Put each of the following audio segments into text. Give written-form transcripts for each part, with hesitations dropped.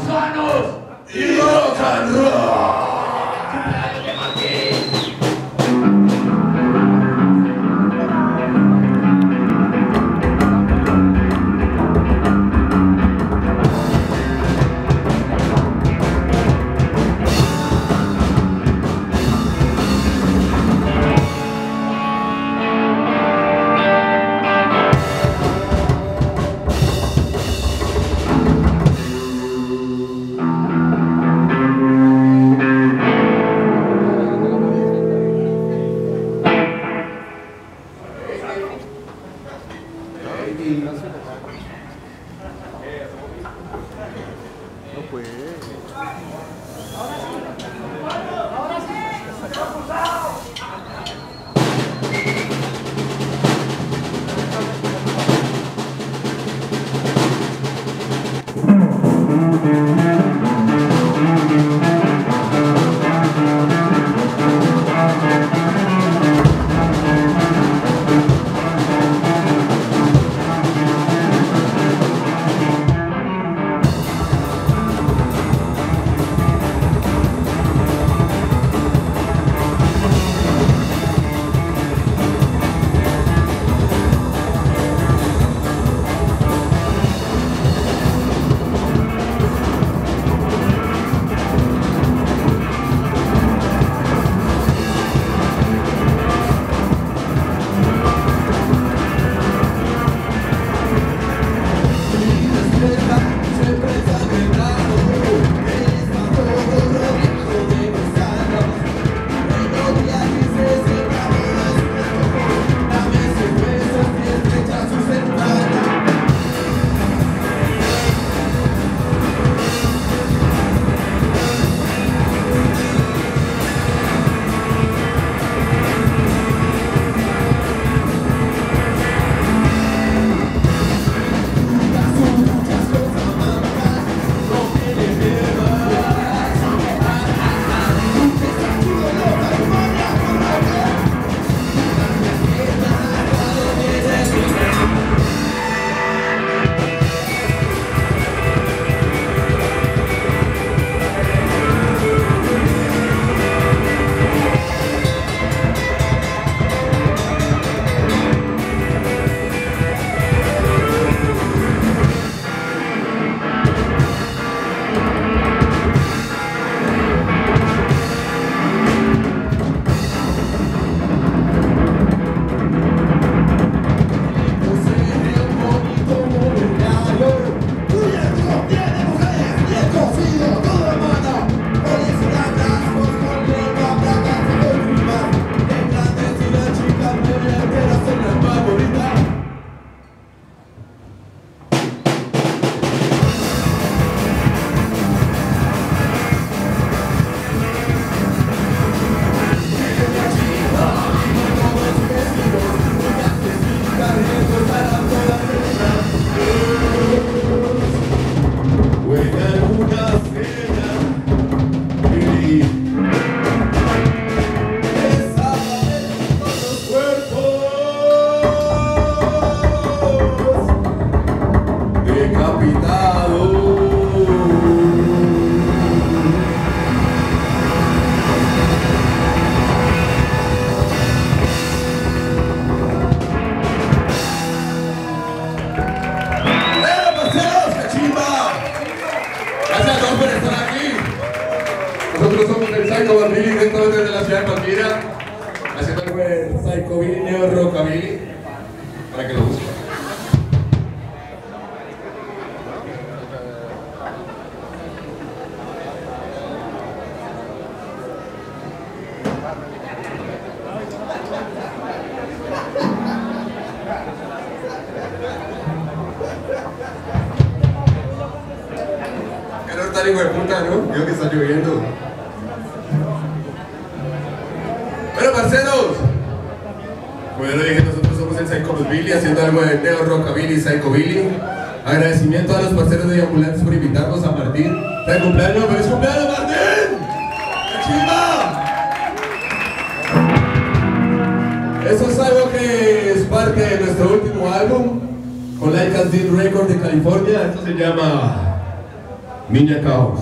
gusanos y rock and roll. Directamente desde la ciudad de Palmira, haciendo algo de psychobilly, neo rockabilly, para que lo busquen. Pero está hijo de puta, ¿no? Creo que está lloviendo. Bueno, parceros, como ya lo dije, nosotros somos el Psychobilly, haciendo algo de neo rockabilly, psychobilly. Agradecimiento a los parceros de Ambulantes por invitarnos a Martín. ¡Está de cumpleaños! ¡Feliz cumpleaños, Martín! ¡Qué chimba! Eso es algo que es parte de nuestro último álbum con Like As Did Records de California. Esto se llama Niña Caos.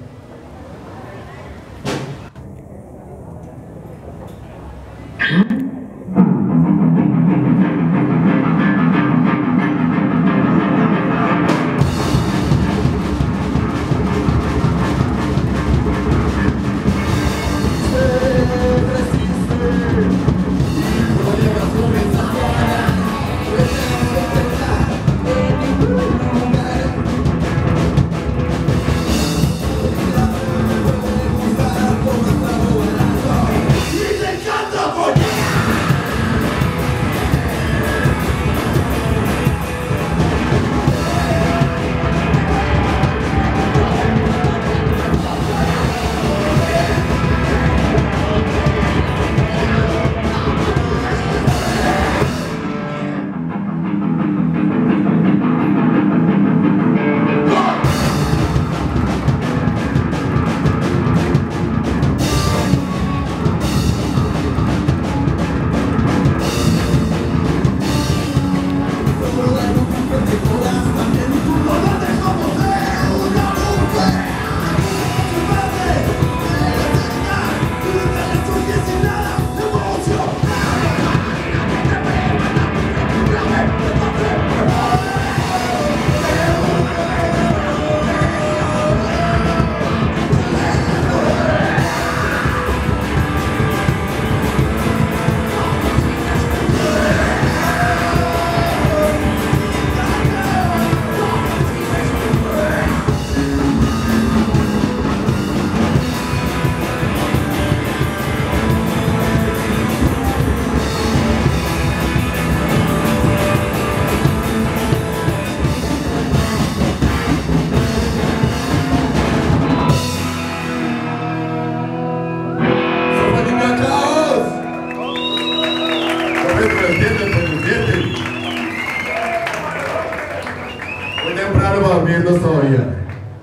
Muy temprano para dormirnos todavía.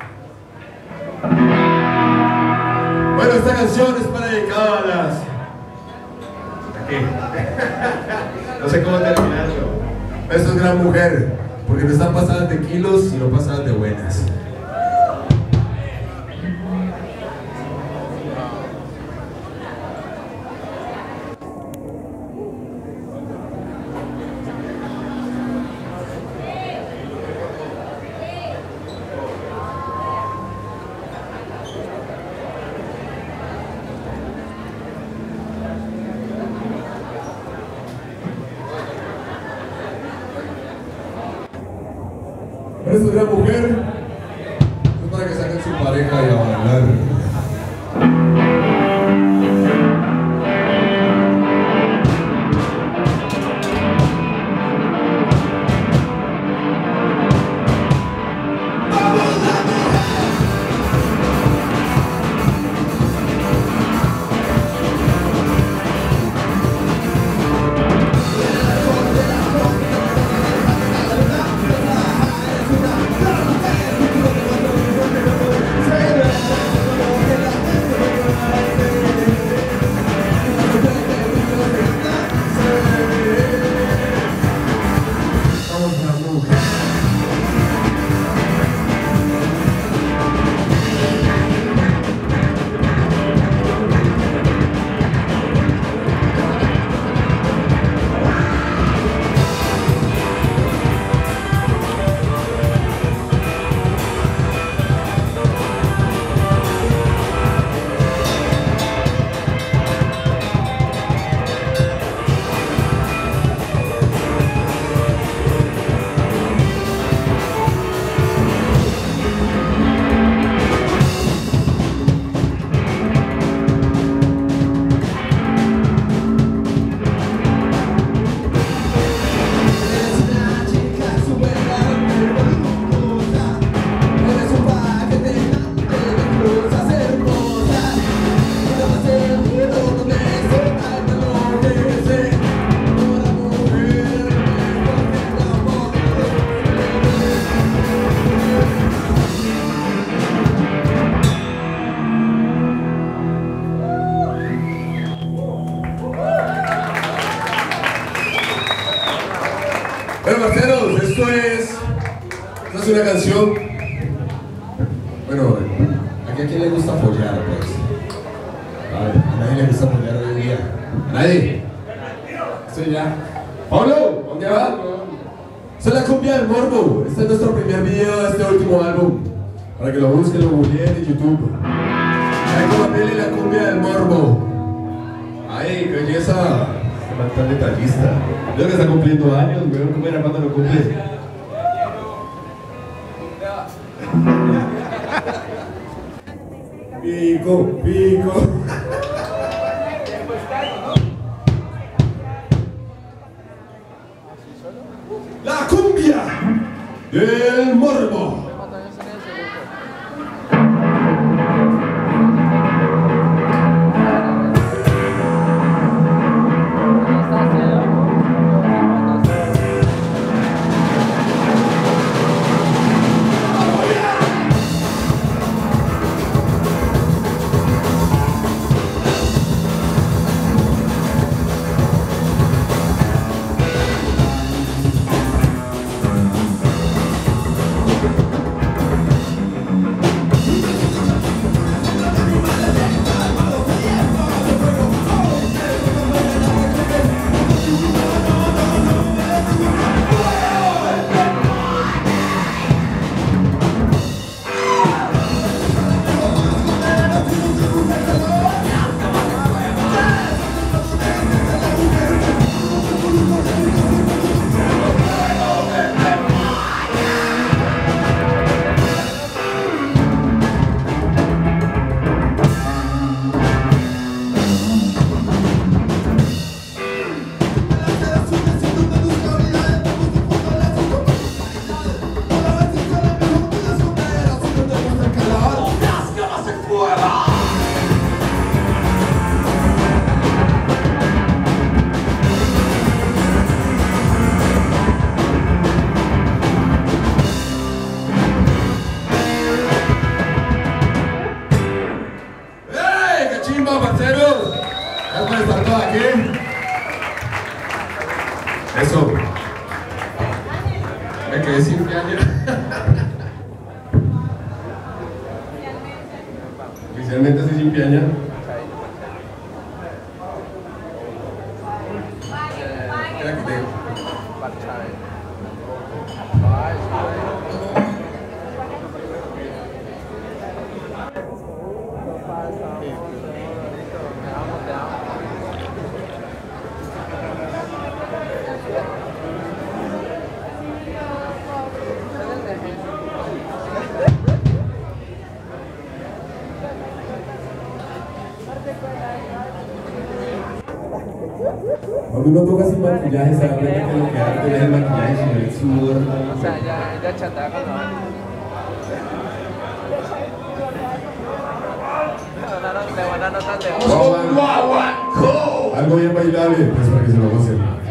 Bueno, esta canción es para dedicar a las... ¿Qué? No sé cómo terminarlo. Esto es gran mujer, porque no están pasadas de kilos, sino pasadas de buenas. Esta es gran mujer, es para que saquen su pareja y a bailar. Bueno, parceros, esta es una canción, bueno, Bueno, ¿aquí a quién le gusta apoyar, pues? A nadie le gusta apoyar hoy en día. ¿A nadie? Estoy ya. Pablo, ¿dónde va? Esta es la cumbia del morbo. Este es nuestro primer video de este último álbum. Para que lo busquen, lo googleen en YouTube. Hay que ponerle la cumbia del morbo. Ay, qué belleza. Se va tan detallista. Creo que está cumpliendo años, weón. ¿Cómo era cuando lo cumple? Pico, pico. La cumbia del morbo. Eso. Me quedé sin piaña. Oficialmente estoy sin piaña. Mira que tengo. Cuando uno toca sin maquillaje, se da cuenta que lo que arte es el maquillaje, sino el sudor. O sea, ya chatada con la Algo bien bailable, pues para que se lo gocen.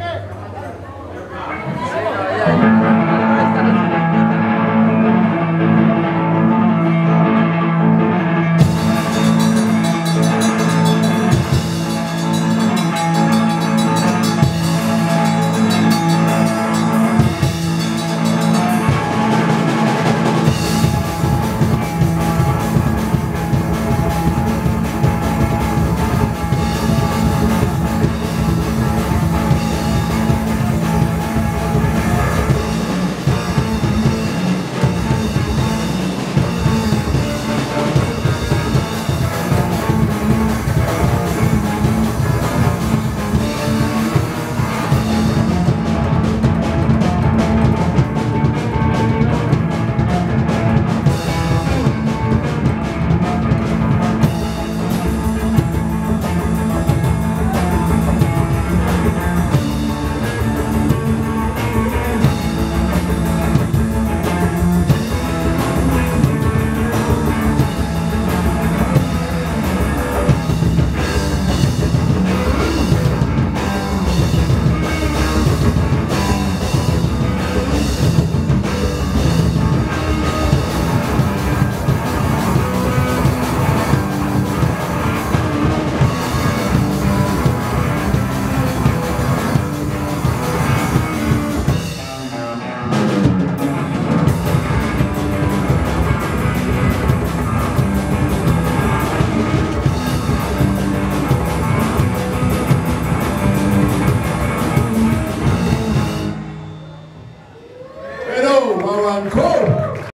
arrancó.